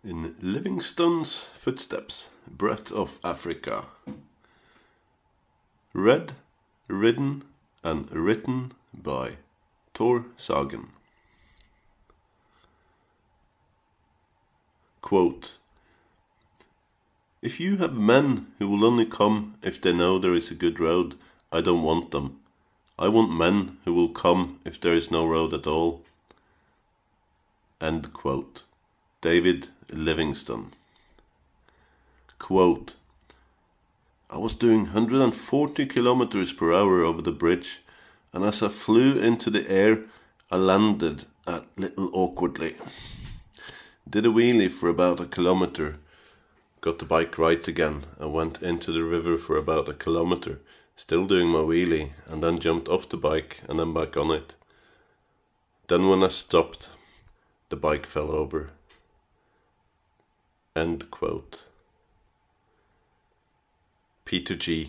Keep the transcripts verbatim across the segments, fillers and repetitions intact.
In Livingstone's footsteps, breath of Africa. Read, ridden and written by Tor Sagen. Quote, "If you have men who will only come if they know there is a good road, I don't want them. I want men who will come if there is no road at all." End quote. David Livingstone. Quote, "I was doing one hundred forty kilometers per hour over the bridge, and as I flew into the air, I landed a little awkwardly. Did a wheelie for about a kilometer, got the bike right again, and went into the river for about a kilometer, still doing my wheelie, and then jumped off the bike and then back on it. Then when I stopped, the bike fell over." End quote. Peter G.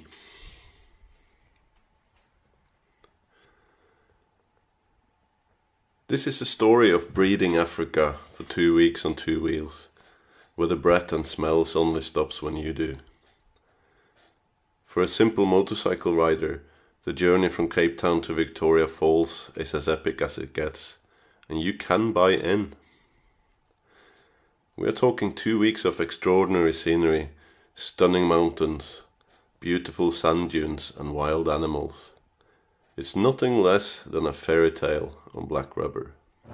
This is a story of breeding Africa for two weeks on two wheels, where the breath and smells only stops when you do. For a simple motorcycle rider, the journey from Cape Town to Victoria Falls is as epic as it gets, and you can buy in. We are talking two weeks of extraordinary scenery, stunning mountains, beautiful sand dunes and wild animals. It's nothing less than a fairy tale on black rubber.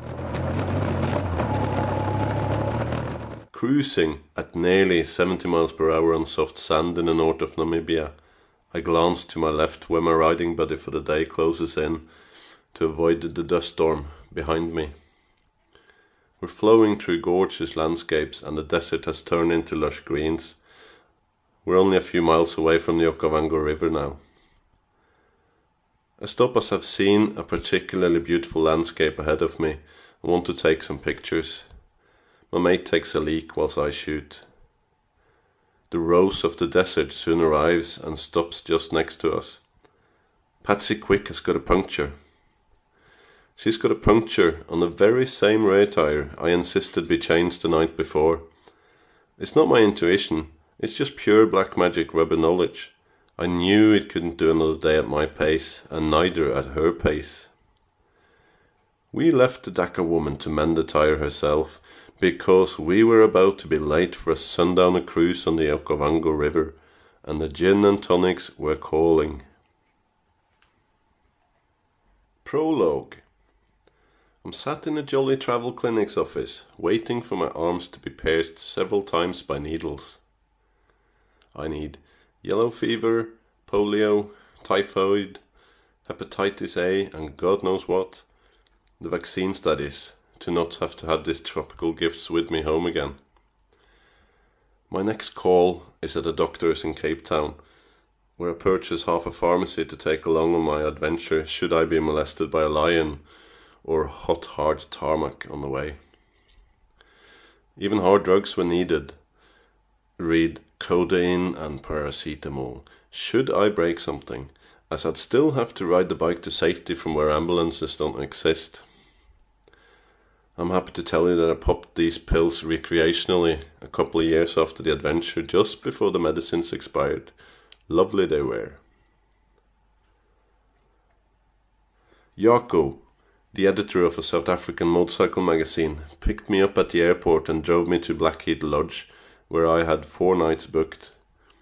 Cruising at nearly seventy miles per hour on soft sand in the north of Namibia, I glance to my left where my riding buddy for the day closes in to avoid the dust storm behind me. We're flowing through gorgeous landscapes and the desert has turned into lush greens. We're only a few miles away from the Okavango River now. I stop as I've seen a particularly beautiful landscape ahead of me and want to take some pictures. My mate takes a leak whilst I shoot. The rose of the desert soon arrives and stops just next to us. Patsy Quick has got a puncture. She's got a puncture on the very same rear tire I insisted be changed the night before. It's not my intuition, it's just pure black magic rubber knowledge. I knew it couldn't do another day at my pace, and neither at her pace. We left the Dakar woman to mend the tire herself, because we were about to be late for a sundowner cruise on the Okavango River, and the gin and tonics were calling. Prologue. I'm sat in a Jolly Travel Clinic's office, waiting for my arms to be pierced several times by needles. I need yellow fever, polio, typhoid, hepatitis A and God knows what, the vaccine studies, to not have to have these tropical gifts with me home again. My next call is at a doctor's in Cape Town, where I purchase half a pharmacy to take along on my adventure should I be molested by a lion or hot hard tarmac on the way. Even hard drugs when needed. Read codeine and paracetamol, should I break something, as I'd still have to ride the bike to safety from where ambulances don't exist. I'm happy to tell you that I popped these pills recreationally a couple of years after the adventure, just before the medicines expired. Lovely they were. Jaco, the editor of a South African motorcycle magazine, picked me up at the airport and drove me to Blackheath Lodge, where I had four nights booked.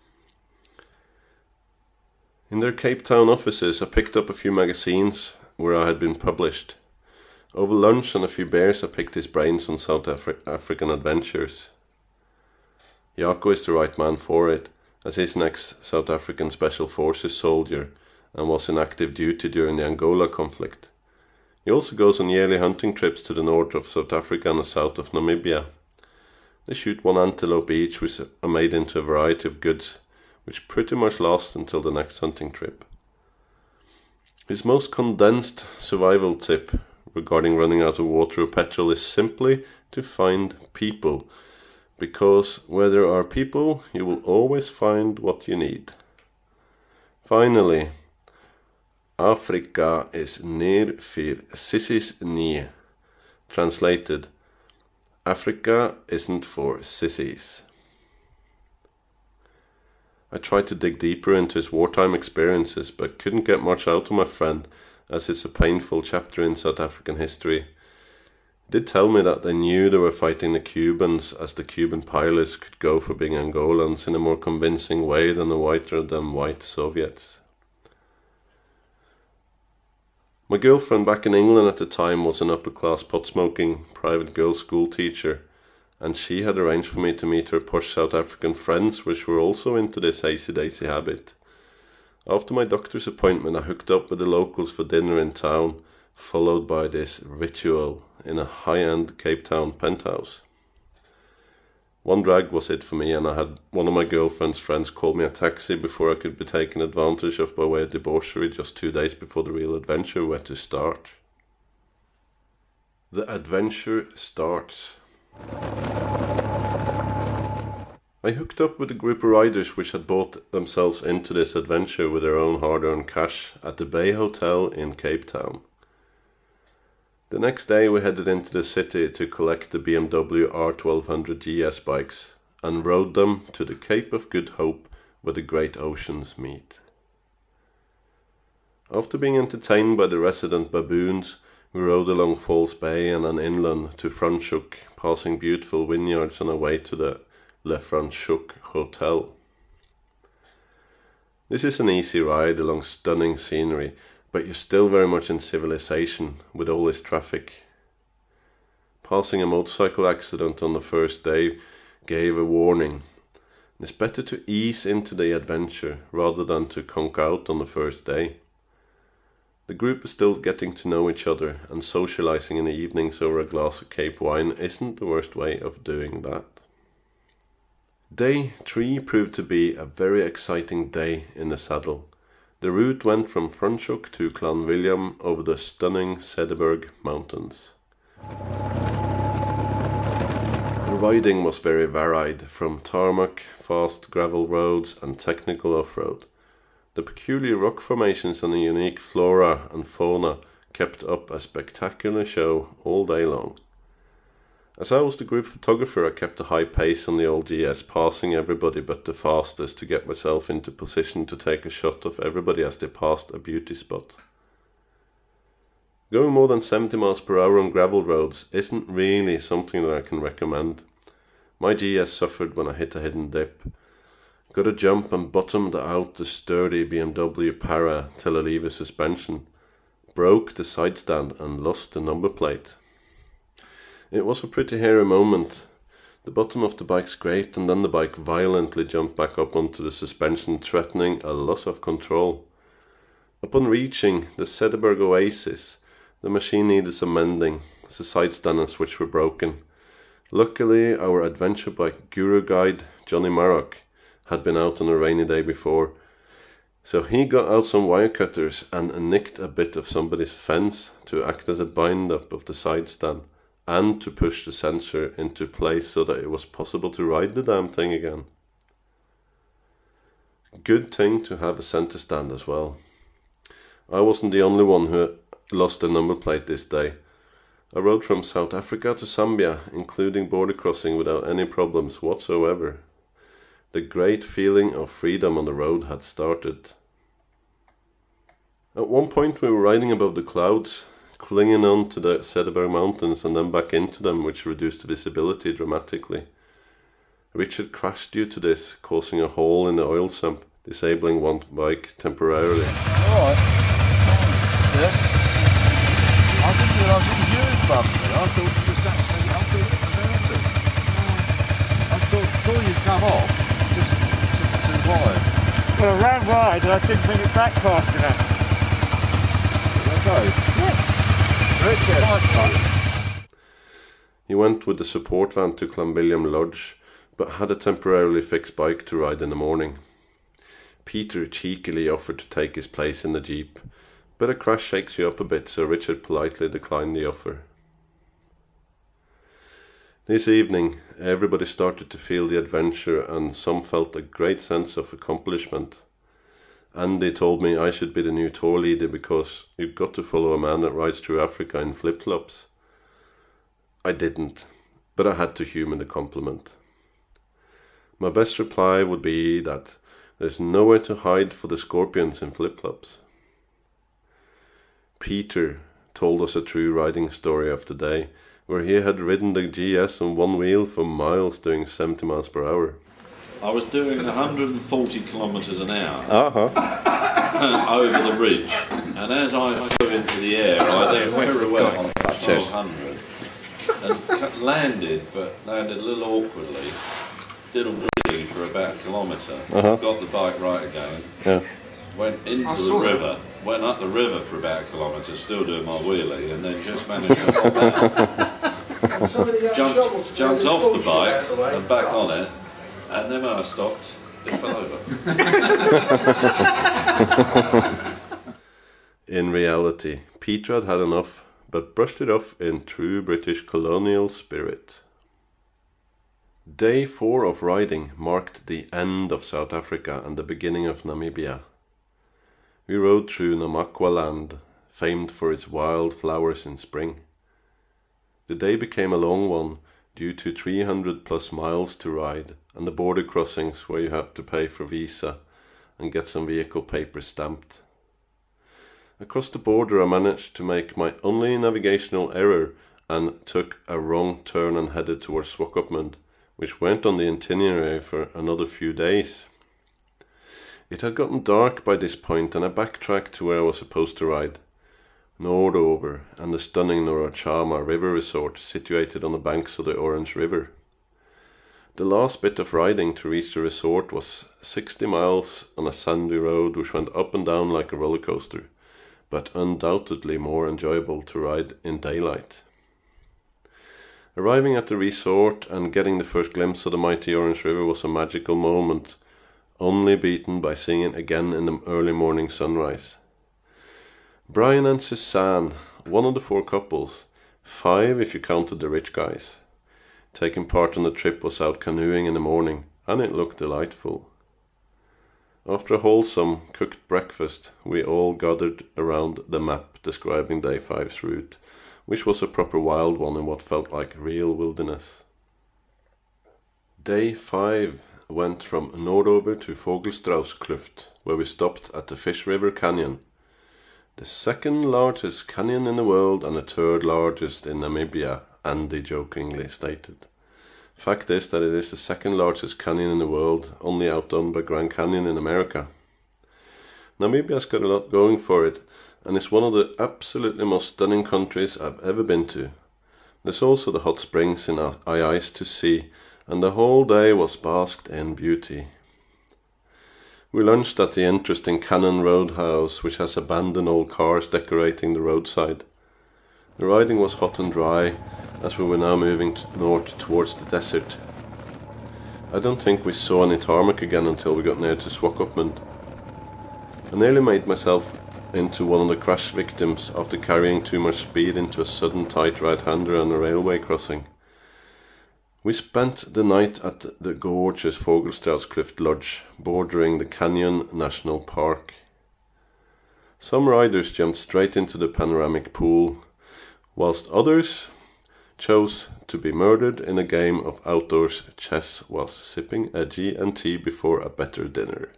In their Cape Town offices I picked up a few magazines where I had been published. Over lunch and a few beers I picked his brains on South Afri- African adventures. Jaco is the right man for it, as he's an ex-South African Special Forces soldier and was in active duty during the Angola conflict. He also goes on yearly hunting trips to the north of South Africa and the south of Namibia. They shoot one antelope each, which are made into a variety of goods, which pretty much last until the next hunting trip. His most condensed survival tip regarding running out of water or petrol is simply to find people, because where there are people, you will always find what you need. Finally, Afrika is neer för sissis nie. Translated, Africa isn't for sissies. I tried to dig deeper into his wartime experiences, but couldn't get much out of my friend, as it's a painful chapter in South African history. He did tell me that they knew they were fighting the Cubans, as the Cuban pilots could go for being Angolans in a more convincing way than the whiter than white Soviets. My girlfriend back in England at the time was an upper-class pot-smoking private girls' school teacher, and she had arranged for me to meet her posh South African friends, which were also into this hazy-daisy habit. After my doctor's appointment, I hooked up with the locals for dinner in town, followed by this ritual in a high-end Cape Town penthouse. One drag was it for me, and I had one of my girlfriend's friends call me a taxi before I could be taken advantage of by way of debauchery just two days before the real adventure were to start. The adventure starts. I hooked up with a group of riders which had bought themselves into this adventure with their own hard-earned cash at the Bay Hotel in Cape Town. The next day we headed into the city to collect the B M W R twelve hundred G S bikes and rode them to the Cape of Good Hope where the great oceans meet. After being entertained by the resident baboons, we rode along Falls Bay and then inland to Franschhoek, passing beautiful vineyards on our way to the Le Franschhoek Hotel. This is an easy ride along stunning scenery, but you're still very much in civilization with all this traffic. Passing a motorcycle accident on the first day gave a warning. It's better to ease into the adventure rather than to conk out on the first day. The group is still getting to know each other, and socializing in the evenings over a glass of Cape wine isn't the worst way of doing that. Day three proved to be a very exciting day in the saddle. The route went from Franschhoek to Clanwilliam over the stunning Cederberg Mountains. The riding was very varied, from tarmac, fast gravel roads and technical off-road. The peculiar rock formations and the unique flora and fauna kept up a spectacular show all day long. As I was the group photographer, I kept a high pace on the old G S, passing everybody but the fastest to get myself into position to take a shot of everybody as they passed a beauty spot. Going more than seventy miles per hour on gravel roads isn't really something that I can recommend. My G S suffered when I hit a hidden dip. Got a jump and bottomed out the sturdy B M W Para telelever suspension, broke the side stand and lost the number plate. It was a pretty hairy moment. The bottom of the bike scraped and then the bike violently jumped back up onto the suspension, threatening a loss of control. Upon reaching the Cederberg Oasis, the machine needed some mending, as the side stand and switch were broken. Luckily, our adventure bike guru guide, Johnny Marrock, had been out on a rainy day before, so he got out some wire cutters and nicked a bit of somebody's fence to act as a bind-up of the side stand, and to push the sensor into place so that it was possible to ride the damn thing again. Good thing to have a center stand as well. I wasn't the only one who lost a number plate this day. I rode from South Africa to Zambia, including border crossing, without any problems whatsoever. The great feeling of freedom on the road had started. At one point we were riding above the clouds, clinging on to the Cederberg Mountains and then back into them, which reduced the visibility dramatically. Richard crashed due to this, causing a hole in the oil sump, disabling one bike temporarily. Alright. Yeah. I didn't realise it was you above me. I thought it was actually, I thought it was Andy. I thought, thought you'd come off, just too wide. Well, I ran wide and I didn't bring it back fast enough. Okay. Yes. He went with the support van to Clanwilliam Lodge, but had a temporarily fixed bike to ride in the morning. Peter cheekily offered to take his place in the jeep, but a crash shakes you up a bit, so Richard politely declined the offer. This evening, everybody started to feel the adventure, and some felt a great sense of accomplishment. Andy told me I should be the new tour leader because you've got to follow a man that rides through Africa in flip-flops. I didn't, but I had to humour the compliment. My best reply would be that there's nowhere to hide for the scorpions in flip-flops. Peter told us a true riding story of the day, where he had ridden the G S on one wheel for miles doing seventy miles per hour. I was doing one hundred forty kilometres an hour uh-huh. over the ridge, and as I flew into the air, I then went through on twelve hundred and landed, but landed a little awkwardly. Did a wheelie for about a kilometre, uh-huh. got the bike right again, yeah. Went into the river, that. went up the river for about a kilometre, still doing my wheelie, and then just managed to come down. jumped, jumped off the bike and back on it, and then when I stopped, it fell over. In reality, Peter had had enough, but brushed it off in true British colonial spirit. Day four of riding marked the end of South Africa and the beginning of Namibia. We rode through Namakwa land, famed for its wild flowers in spring. The day became a long one due to three hundred plus miles to ride and the border crossings where you have to pay for visa and get some vehicle papers stamped. Across the border I managed to make my only navigational error and took a wrong turn and headed towards Swakopmund, which went on the itinerary for another few days. It had gotten dark by this point and I backtracked to where I was supposed to ride, northover and the stunning Norachama river resort situated on the banks of the Orange River. The last bit of riding to reach the resort was sixty miles on a sandy road which went up and down like a roller coaster, but undoubtedly more enjoyable to ride in daylight. Arriving at the resort and getting the first glimpse of the mighty Orange River was a magical moment, only beaten by seeing it again in the early morning sunrise. Brian and Suzanne, one of the four couples, five if you counted the rich guys, taking part on the trip, was out canoeing in the morning, and it looked delightful. After a wholesome cooked breakfast, we all gathered around the map describing day five's route, which was a proper wild one in what felt like real wilderness. Day five went from northover to Vogelstrauskluft, where we stopped at the Fish River Canyon, the second largest canyon in the world and the third largest in Namibia, Andy jokingly stated. Fact is that it is the second largest canyon in the world, only outdone by Grand Canyon in America. Namibia's got a lot going for it, and it's one of the absolutely most stunning countries I've ever been to. There's also the hot springs in Ice to see, and the whole day was basked in beauty. We lunched at the interesting Cannon Roadhouse, which has abandoned old cars decorating the roadside. The riding was hot and dry, as we were now moving north towards the desert. I don't think we saw any tarmac again until we got near to Swakopmund. I nearly made myself into one of the crash victims after carrying too much speed into a sudden tight right-hander on a railway crossing. We spent the night at the gorgeous Vogelstrauskluft Lodge, bordering the Canyon National Park. Some riders jumped straight into the panoramic pool, whilst others chose to be murdered in a game of outdoors chess whilst sipping a G and T before a better dinner.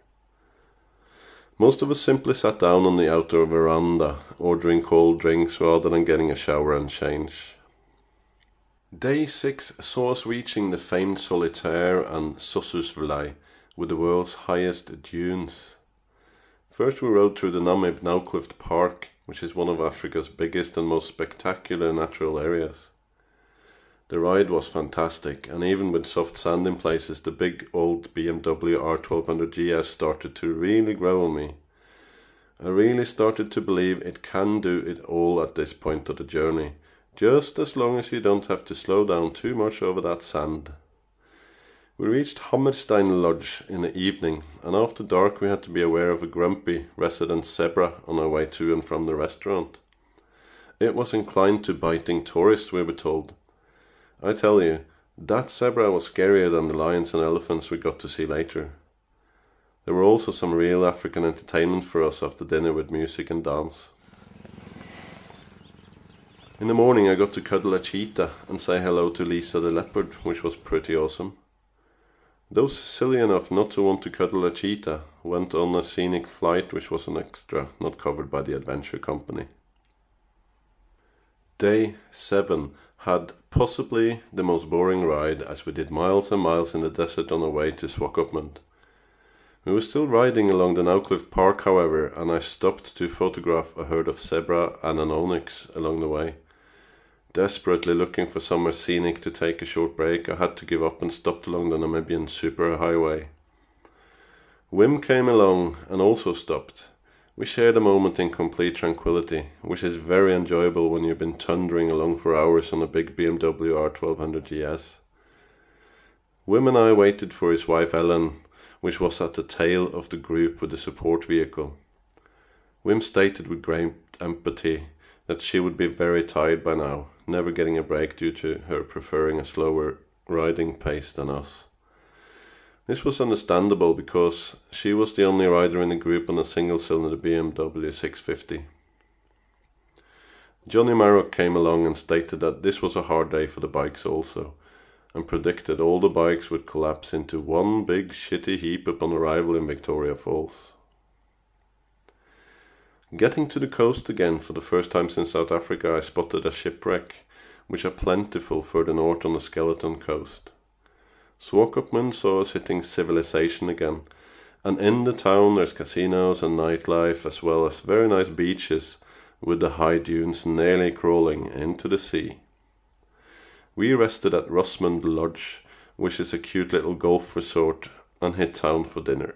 Most of us simply sat down on the outdoor veranda, ordering cold drinks rather than getting a shower and change. Day six saw us reaching the famed Solitaire and Sossusvlei, with the world's highest dunes. First we rode through the Namib Naukluft Park, which is one of Africa's biggest and most spectacular natural areas. The ride was fantastic, and even with soft sand in places, the big old B M W R twelve hundred G S started to really grow on me. I really started to believe it can do it all at this point of the journey, just as long as you don't have to slow down too much over that sand. We reached Hammerstein Lodge in the evening, and after dark we had to be aware of a grumpy resident zebra on our way to and from the restaurant. It was inclined to biting tourists, we were told. I tell you, that zebra was scarier than the lions and elephants we got to see later. There were also some real African entertainment for us after dinner with music and dance. In the morning I got to cuddle a cheetah and say hello to Lisa the leopard, which was pretty awesome. Those silly enough not to want to cuddle a cheetah went on a scenic flight which was an extra, not covered by the adventure company. Day seven had possibly the most boring ride, as we did miles and miles in the desert on our way to Swakopmund. We were still riding along the now-cliffed park, however, and I stopped to photograph a herd of zebra and an onyx along the way. Desperately looking for somewhere scenic to take a short break, I had to give up and stopped along the Namibian superhighway. Wim came along and also stopped. We shared a moment in complete tranquility, which is very enjoyable when you've been thundering along for hours on a big B M W R twelve hundred G S. Wim and I waited for his wife Ellen, which was at the tail of the group with the support vehicle. Wim stated with great empathy that she would be very tired by now, never getting a break due to her preferring a slower riding pace than us. This was understandable because she was the only rider in the group on a single-cylinder B M W six fifty. Johnny Marrock came along and stated that this was a hard day for the bikes also, and predicted all the bikes would collapse into one big shitty heap upon arrival in Victoria Falls. Getting to the coast again for the first time since South Africa, I spotted a shipwreck, which are plentiful further north on the Skeleton Coast. Swakopmund saw us hitting civilization again, and in the town there's casinos and nightlife as well as very nice beaches with the high dunes nearly crawling into the sea. We rested at Rossmond Lodge, which is a cute little golf resort, and hit town for dinner.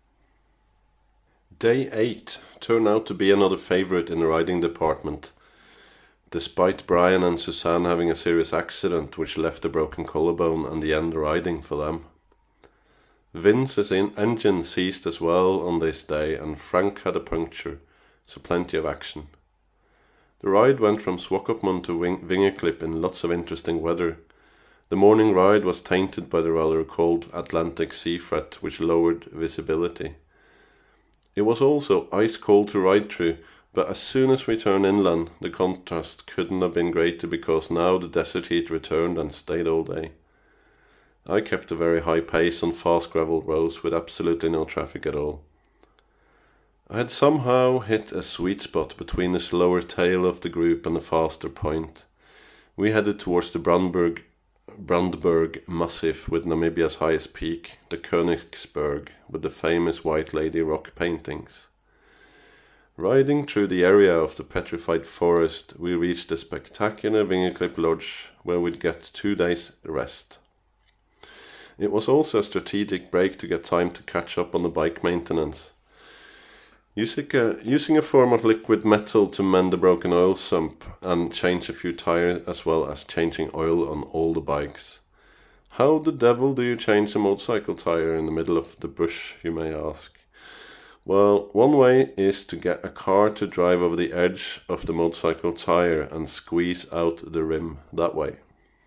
Day eight turned out to be another favourite in the riding department, despite Brian and Suzanne having a serious accident which left a broken collarbone and the end riding for them. Vince's engine seized as well on this day and Frank had a puncture, so plenty of action. The ride went from Swakopmund to Vingerklip in lots of interesting weather. The morning ride was tainted by the rather cold Atlantic sea fret which lowered visibility. It was also ice cold to ride through, but as soon as we turned inland, the contrast couldn't have been greater because now the desert heat returned and stayed all day. I kept a very high pace on fast gravel roads with absolutely no traffic at all. I had somehow hit a sweet spot between the slower tail of the group and the faster point. We headed towards the Brandberg, Brandberg Massif with Namibia's highest peak, the Königsberg, with the famous White Lady rock paintings. Riding through the area of the petrified forest, we reached the spectacular Vingerklip Lodge, where we'd get two days rest. It was also a strategic break to get time to catch up on the bike maintenance. Using a, using a form of liquid metal to mend the broken oil sump and change a few tires as well as changing oil on all the bikes. How the devil do you change a motorcycle tire in the middle of the bush, you may ask? Well, one way is to get a car to drive over the edge of the motorcycle tire and squeeze out the rim that way.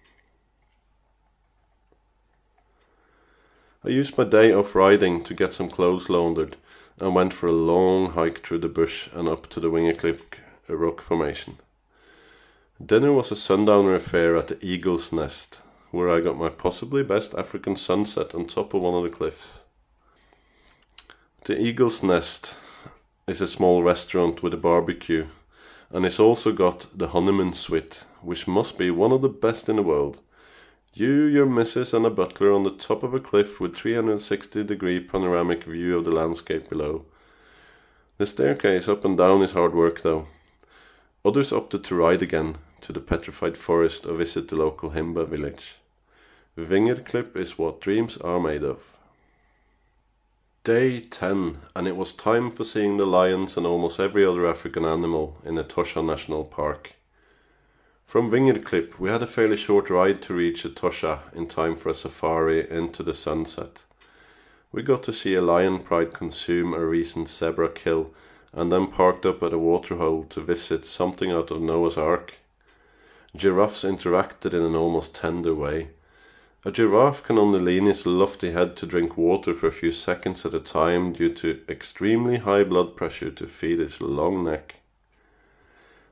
I used my day off riding to get some clothes laundered and went for a long hike through the bush and up to the Vingerklip rock formation. Dinner was a sundowner affair at the Eagle's Nest, where I got my possibly best African sunset on top of one of the cliffs. The Eagle's Nest is a small restaurant with a barbecue, and it's also got the honeymoon suite, which must be one of the best in the world. You, your missus and a butler on the top of a cliff with three hundred sixty degree panoramic view of the landscape below. The staircase up and down is hard work though. Others opted to ride again to the petrified forest or visit the local Himba village. Vingerklip is what dreams are made of. Day ten, and it was time for seeing the lions and almost every other African animal in the Tosha National Park. From Vingerklip we had a fairly short ride to reach Tosha in time for a safari into the sunset. We got to see a lion pride consume a recent zebra kill and then parked up at a waterhole to visit something out of Noah's Ark. Giraffes interacted in an almost tender way. A giraffe can only lean his lofty head to drink water for a few seconds at a time due to extremely high blood pressure to feed its long neck.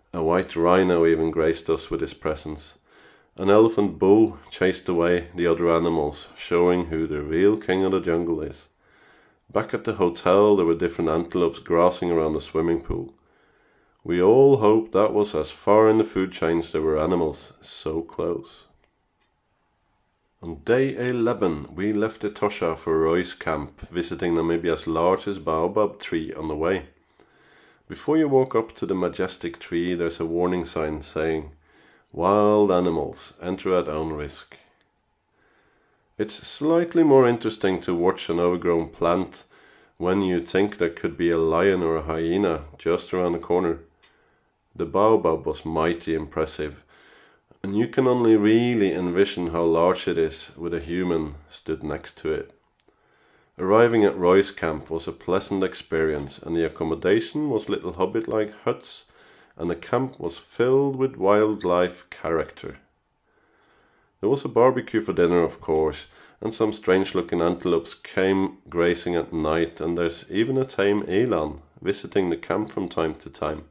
A white rhino even graced us with his presence. An elephant bull chased away the other animals, showing who the real king of the jungle is. Back at the hotel there were different antelopes grassing around the swimming pool. We all hoped that was as far in the food chain as there were animals so close. On day eleven we left Etosha for Roy's camp, visiting Namibia's largest baobab tree on the way. Before you walk up to the majestic tree there's a warning sign saying, "Wild animals, enter at own risk." It's slightly more interesting to watch an overgrown plant when you think there could be a lion or a hyena just around the corner. The baobab was mighty impressive, and you can only really envision how large it is with a human stood next to it. Arriving at Roy's camp was a pleasant experience, and the accommodation was little hobbit-like huts, and the camp was filled with wildlife character. There was a barbecue for dinner, of course, and some strange-looking antelopes came grazing at night, and there's even a tame eland visiting the camp from time to time.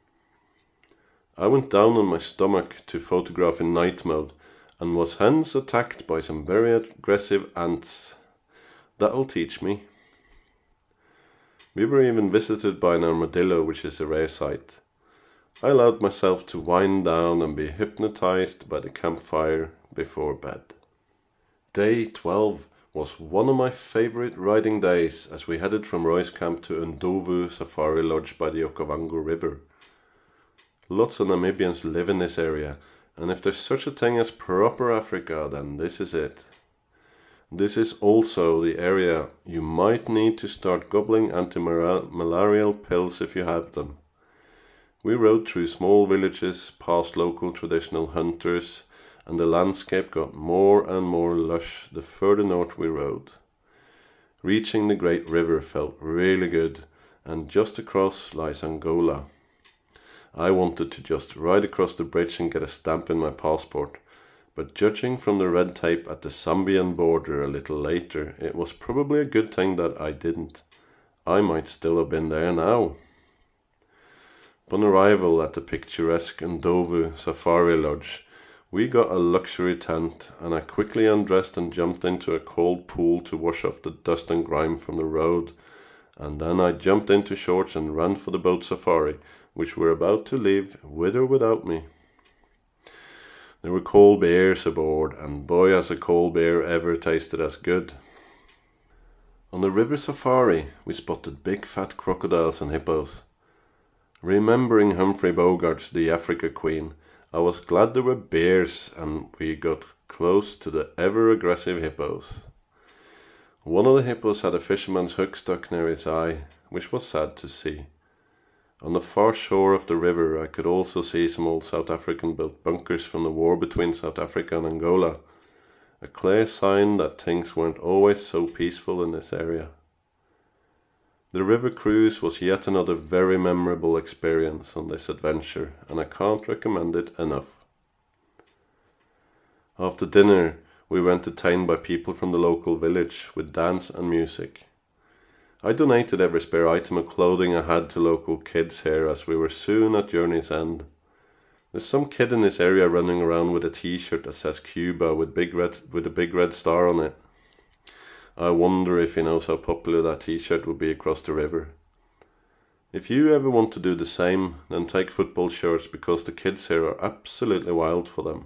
I went down on my stomach to photograph in night mode, and was hence attacked by some very aggressive ants. That'll teach me. We were even visited by an armadillo, which is a rare sight. I allowed myself to wind down and be hypnotized by the campfire before bed. Day twelve was one of my favorite riding days as we headed from Roy's camp to Ndlovu Safari Lodge by the Okavango River. Lots of Namibians live in this area, and if there's such a thing as proper Africa, then this is it. This is also the area you might need to start gobbling anti-malarial pills if you have them. We rode through small villages, past local traditional hunters, and the landscape got more and more lush the further north we rode. Reaching the great river felt really good, and just across lies Angola. I wanted to just ride across the bridge and get a stamp in my passport, but judging from the red tape at the Zambian border a little later, it was probably a good thing that I didn't. I might still have been there now. Upon arrival at the picturesque Ndlovu Safari Lodge, we got a luxury tent, and I quickly undressed and jumped into a cold pool to wash off the dust and grime from the road, and then I jumped into shorts and ran for the boat safari, which were about to leave with or without me. There were cold beers aboard, and boy has a cold beer ever tasted as good. On the river safari we spotted big fat crocodiles and hippos. Remembering Humphrey Bogart's The Africa Queen, I was glad there were bears and we got close to the ever-aggressive hippos. One of the hippos had a fisherman's hook stuck near its eye, which was sad to see. On the far shore of the river I could also see some old South African built bunkers from the war between South Africa and Angola, a clear sign that things weren't always so peaceful in this area. The river cruise was yet another very memorable experience on this adventure, and I can't recommend it enough. After dinner we were entertained by people from the local village with dance and music. I donated every spare item of clothing I had to local kids here, as we were soon at journey's end. There's some kid in this area running around with a t-shirt that says Cuba with big red with a big red star on it. I wonder if he knows how popular that t-shirt will be across the river. If you ever want to do the same, then take football shirts, because the kids here are absolutely wild for them.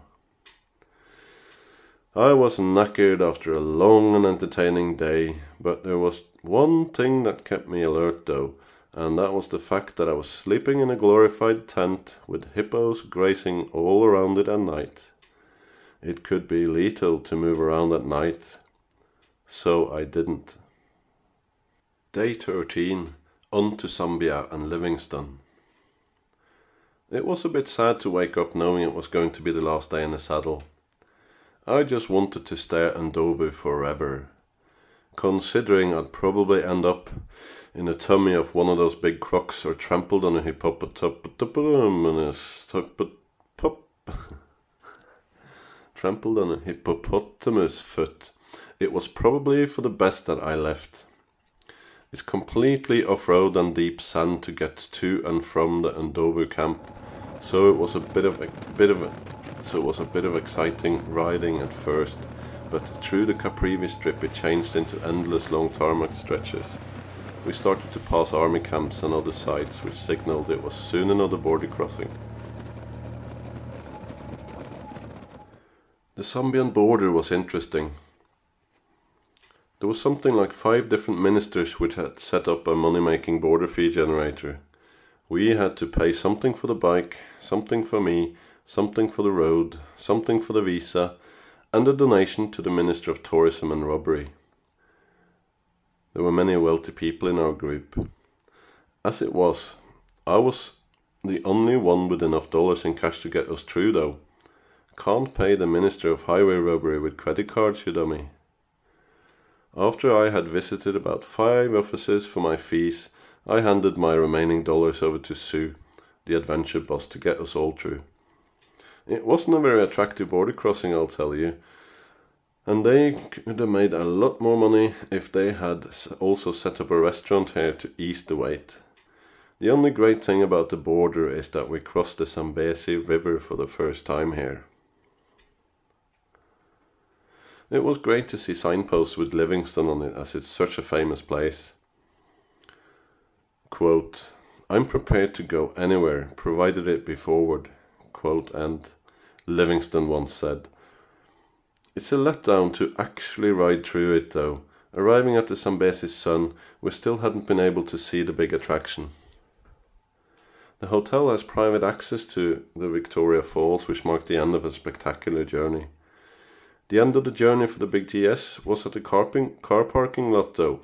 I was knackered after a long and entertaining day, but there was one thing that kept me alert though, and that was the fact that I was sleeping in a glorified tent with hippos grazing all around it at night. It could be lethal to move around at night, so I didn't. Day thirteen, on to Zambia and Livingstone. It was a bit sad to wake up knowing it was going to be the last day in the saddle. I just wanted to stay at Ndlovu forever, considering I'd probably end up in the tummy of one of those big crocs or trampled on a hippopotamus trampled on a hippopotamus foot. It was probably for the best that I left. It's completely off-road and deep sand to get to and from the Ndlovu camp, So it was a bit of a bit of a, so it was a bit of exciting riding at first, but through the Caprivi strip it changed into endless long tarmac stretches. We started to pass army camps and other sites which signalled it was soon another border crossing. The Zambian border was interesting. There was something like five different ministers which had set up a money-making border fee generator. We had to pay something for the bike, something for me, something for the road, something for the visa, and a donation to the Minister of Tourism and Robbery. There were many wealthy people in our group. As it was, I was the only one with enough dollars in cash to get us through though. Can't pay the Minister of Highway Robbery with credit cards, you dummy. After I had visited about five offices for my fees, I handed my remaining dollars over to Sue, the adventure boss, to get us all through. It wasn't a very attractive border crossing, I'll tell you, and they could have made a lot more money if they had also set up a restaurant here to ease the wait. The only great thing about the border is that we crossed the Zambezi River for the first time here. It was great to see signposts with Livingstone on it, as it's such a famous place. Quote, I'm prepared to go anywhere, provided it be forward. Quote, and Livingstone once said. It's a letdown to actually ride through it though. Arriving at the Zambezi Sun, we still hadn't been able to see the big attraction. The hotel has private access to the Victoria Falls, which marked the end of a spectacular journey. The end of the journey for the big G S was at the car parking lot though.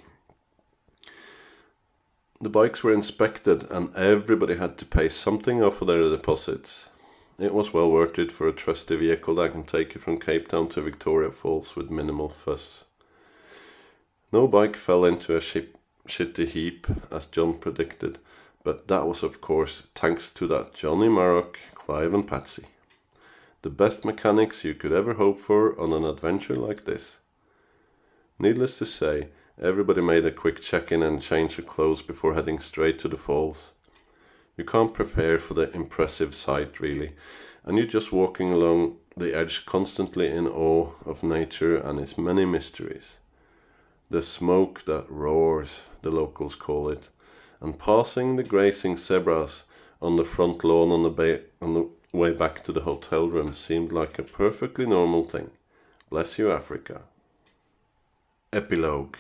The bikes were inspected and everybody had to pay something off of their deposits. It was well worth it for a trusty vehicle that can take you from Cape Town to Victoria Falls with minimal fuss. No bike fell into a ship, shitty heap as John predicted, but that was of course thanks to that Johnny Marrock, Clive and Patsy. The best mechanics you could ever hope for on an adventure like this. Needless to say, everybody made a quick check-in and change of clothes before heading straight to the falls. You can't prepare for the impressive sight really, and you're just walking along the edge constantly in awe of nature and its many mysteries. The smoke that roars, the locals call it, and passing the grazing zebras on the front lawn on the, bay, on the way back to the hotel room seemed like a perfectly normal thing. Bless you, Africa. Epilogue.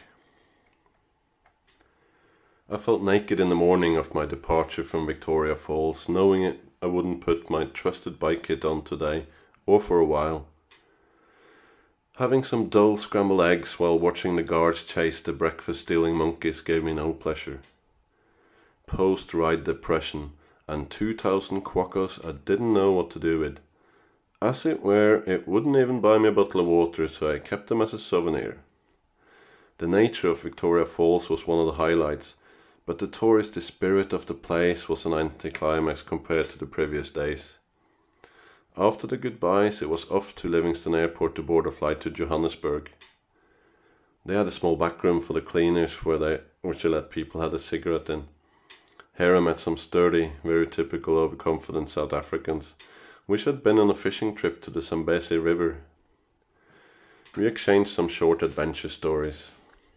I felt naked in the morning of my departure from Victoria Falls, knowing it I wouldn't put my trusted bike kit on today, or for a while. Having some dull scrambled eggs while watching the guards chase the breakfast-stealing monkeys gave me no pleasure. Post-ride depression and two thousand quackos I didn't know what to do with. As it were, it wouldn't even buy me a bottle of water, so I kept them as a souvenir. The nature of Victoria Falls was one of the highlights, but the touristy spirit of the place was an anticlimax compared to the previous days. After the goodbyes, it was off to Livingstone Airport to board a flight to Johannesburg. They had a small back room for the cleaners where they, which they let people have a cigarette in. Here I met some sturdy, very typical overconfident South Africans, which had been on a fishing trip to the Zambezi River. We exchanged some short adventure stories.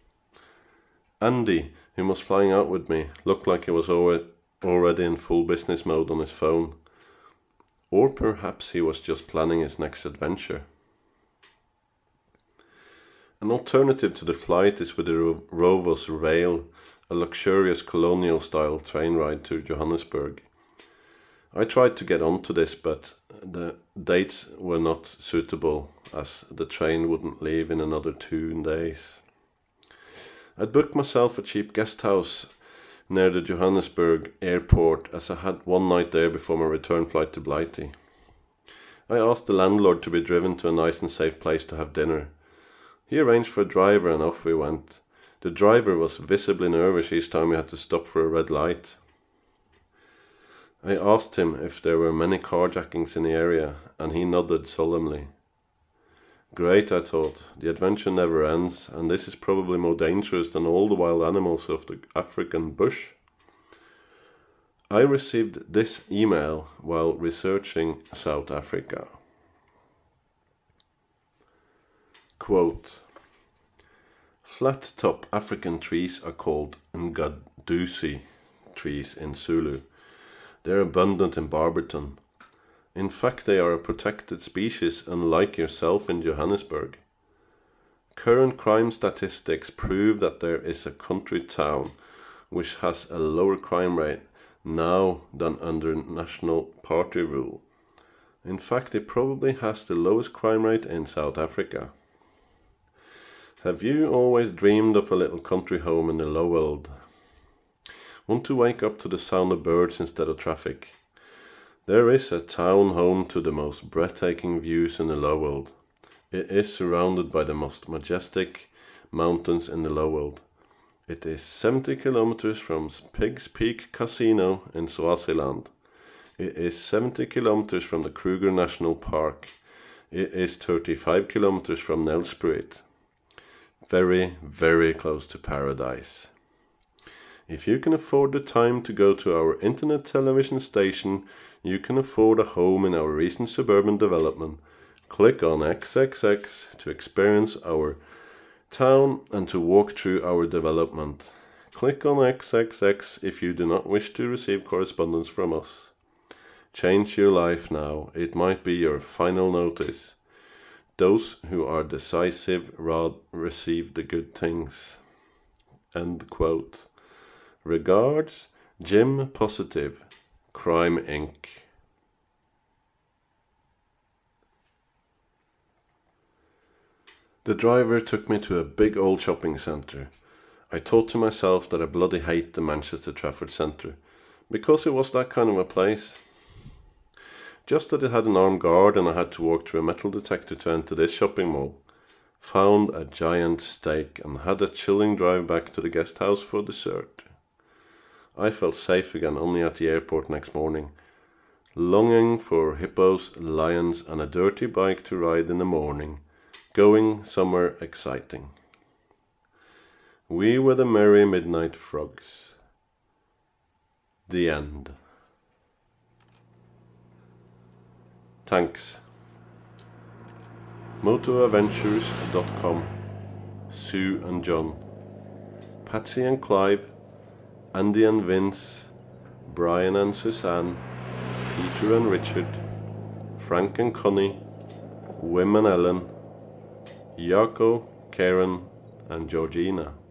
Andy, who was flying out with me, looked like he was already in full business mode on his phone. Or perhaps he was just planning his next adventure. An alternative to the flight is with the Rovos Rail, a luxurious colonial-style train ride to Johannesburg. I tried to get onto this, but the dates were not suitable, as the train wouldn't leave in another two days. I'd booked myself a cheap guest house near the Johannesburg airport, as I had one night there before my return flight to Blighty. I asked the landlord to be driven to a nice and safe place to have dinner. He arranged for a driver and off we went. The driver was visibly nervous each time we had to stop for a red light. I asked him if there were many carjackings in the area, and he nodded solemnly. Great, I thought, the adventure never ends, and this is probably more dangerous than all the wild animals of the African bush. I received this email while researching South Africa. Quote, flat-top African trees are called Ngadusi trees in Zulu. They are abundant in Barberton. In fact, they are a protected species, unlike yourself in Johannesburg. Current crime statistics prove that there is a country town which has a lower crime rate now than under National Party rule. In fact, it probably has the lowest crime rate in South Africa. Have you always dreamed of a little country home in the low world? Want to wake up to the sound of birds instead of traffic? There is a town home to the most breathtaking views in the low world. It is surrounded by the most majestic mountains in the low world. It is seventy kilometers from Pigs Peak Casino in Swaziland. It is seventy kilometers from the Kruger National Park. It is thirty-five kilometers from Nelspruit. Very, very close to paradise. If you can afford the time to go to our internet television station, you can afford a home in our recent suburban development. Click on X X X to experience our town and to walk through our development. Click on X X X if you do not wish to receive correspondence from us. Change your life now. It might be your final notice. Those who are decisive rather receive the good things. End quote. Regards, Jim Positive, Crime Incorporated. The driver took me to a big old shopping centre. I thought to myself that I bloody hate the Manchester Trafford Centre, because it was that kind of a place. Just that it had an armed guard and I had to walk through a metal detector to enter this shopping mall. Found a giant steak and had a chilling drive back to the guest house for dessert. I felt safe again only at the airport next morning, longing for hippos, lions and a dirty bike to ride in the morning. Going somewhere exciting. We were the merry midnight frogs. The end. Thanks. moto adventures dot com, Sue and John, Patsy and Clive, Andy and Vince, Brian and Suzanne, Peter and Richard, Frank and Connie, Wim and Ellen, Jaco, Karen and Georgina.